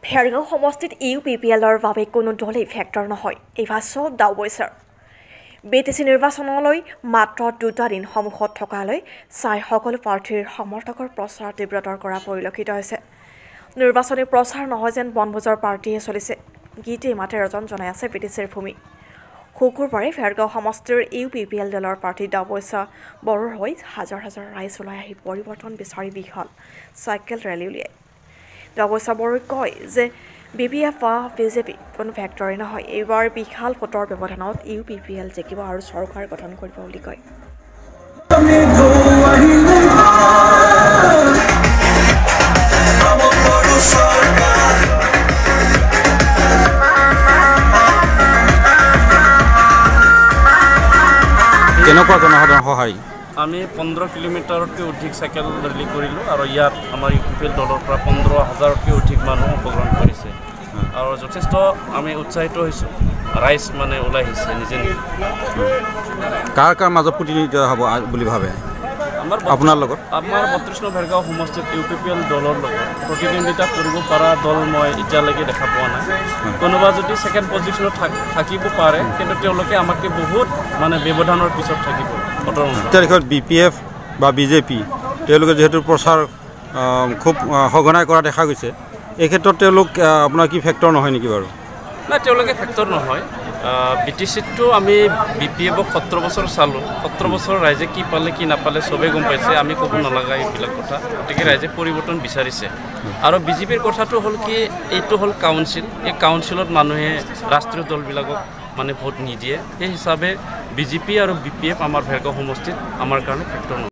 ভেৰগাঁও সমষ্টিত UPPLৰ বাবে কোনো দলেই ফেক্টৰ নহয়, এই ভাষ্য ডাওবৈছাৰ। BTC নিৰ্বাচনলৈ মাত্ৰ 2টা দিন সন্মুখত থকালৈ চাই সকলো প্ৰাৰ্থীৰ সমৰ্থকৰ প্ৰচাৰ তীব্ৰতৰ কৰা পৰিলক্ষিত হৈছে। নিৰ্বাচনী প্ৰচাৰ নহয় যেন বনভোজৰ পাৰ্টিয়ে চলিছে। গীতে মাতে ৰজন জনাই আছে BTCৰ ভূমি। শুকুৰবাৰে ভেৰগাঁও সমষ্টিৰ UPPL দলৰ প্ৰাৰ্থী ডাওবৈছা বড়োৰ হৈ হাজাৰ হাজাৰ ৰাইজ ওলাই আহি পৰিৱৰ্তন বিচাৰি বিশাল চাইকেল ৰেলী উলিয়ায়। ডাওবৈছা বড়োই কয় যে BPF বা BJP কোনো ফেক্টৰী নহয়, এইবাৰ বিশাল ভোটৰ ব্যৱধানত UPPL জিকিব আৰু চৰকাৰ গঠন কৰিব বুলি কয়। কেনেকুৱা জনসাধাৰণ সহায়? আমি 15 কিলোমিটাৰতকৈ অধিক চাইকেল ৰেলী কৰিলোঁ আৰু ইয়াত আমাৰ UPPL দলৰ পৰা 15,000তকৈ অধিক মানুহ অংশগ্ৰহণ কৰিছে আৰু যথেষ্ট আমি উৎসাহিত হৈছোঁ। ৰাইজ মানে ওলাই আহিছে নিজে নিজে। কাৰ কাৰ মাজত প্ৰতিনিধিত্ব হ'ব বুলি ভাবে আপোনাৰ লগত? আমাৰ 32 নং ভেৰগাঁও সমষ্টিত UPPL দলৰ লগত প্ৰতিদ্বন্দ্বিতা কৰিব পৰা দল মই এতিয়ালৈকে দেখা পোৱা নাই। কোনোবা যদি ছেকেণ্ড পজিশ্যনত থাকিব পাৰে, কিন্তু তেওঁলোকে আমাতকৈ বহুত মানে ব্যৱধানৰ পিছত থাকিব। তাৰিখত BPF বা BJP তেওঁলোকে যিহেতু প্ৰচাৰ খুব সঘনাই কৰা দেখা গৈছে, এই ক্ষেত্ৰত তেওঁলোক আপোনাৰ কি ফেক্টৰ নহয় নেকি বাৰু? নাই, তেওঁলোকে ফেক্টৰ নহয়। BTCটো আমি BPFক 17 বছৰ চালোঁ। 17 বছৰ ৰাইজে কি পালে কি নাপালে চবেই গম পাইছে, আমি ক'ব নালাগা এইবিলাক কথা। গতিকে ৰাইজে পৰিৱৰ্তন বিচাৰিছে। আৰু BJPৰ কথাটো হ'ল কি, এইটো হ'ল কাউন্সিল। এই কাউন্সিলত মানুহে ৰাষ্ট্ৰীয় দলবিলাকক মানে ভোট নিদিয়ে। সেই হিচাপে BJP আৰু BPF আমাৰ ভেৰগাঁও সমষ্টিত আমাৰ কাৰণে ফেক্টৰ নহয়।